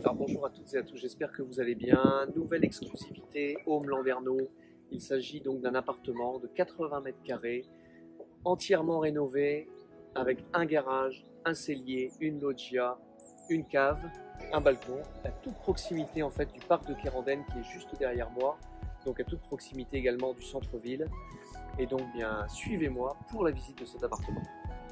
Alors bonjour à toutes et à tous, j'espère que vous allez bien. Nouvelle exclusivité Home Landerneau. Il s'agit donc d'un appartement de 80 mètres carrés, entièrement rénové, avec un garage, un cellier, une loggia, une cave, un balcon, à toute proximité en fait du parc de Kéranden qui est juste derrière moi, donc à toute proximité également du centre-ville. Et donc bien suivez-moi pour la visite de cet appartement.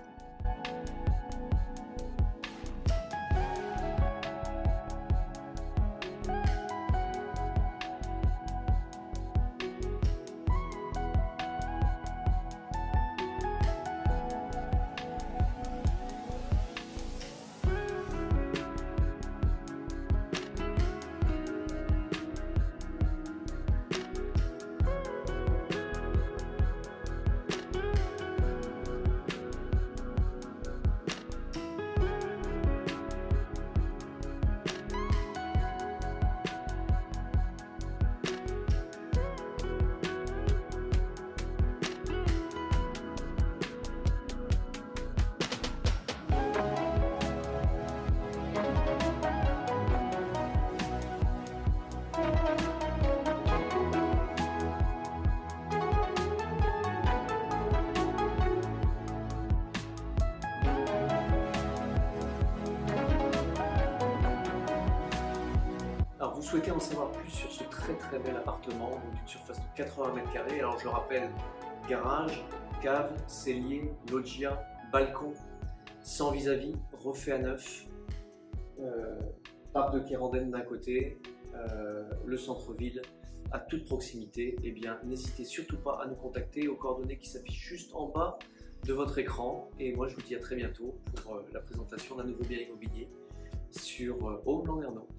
Alors vous souhaitez en savoir plus sur ce très bel appartement, donc d'une surface de 80 mètres carrés. Alors je le rappelle, garage, cave, cellier, loggia, balcon, sans vis-à-vis, refait à neuf, parc de Kéranden d'un côté, le centre-ville à toute proximité. Eh bien n'hésitez surtout pas à nous contacter aux coordonnées qui s'affichent juste en bas de votre écran. Et moi je vous dis à très bientôt pour la présentation d'un nouveau bien immobilier sur Home Landerneau.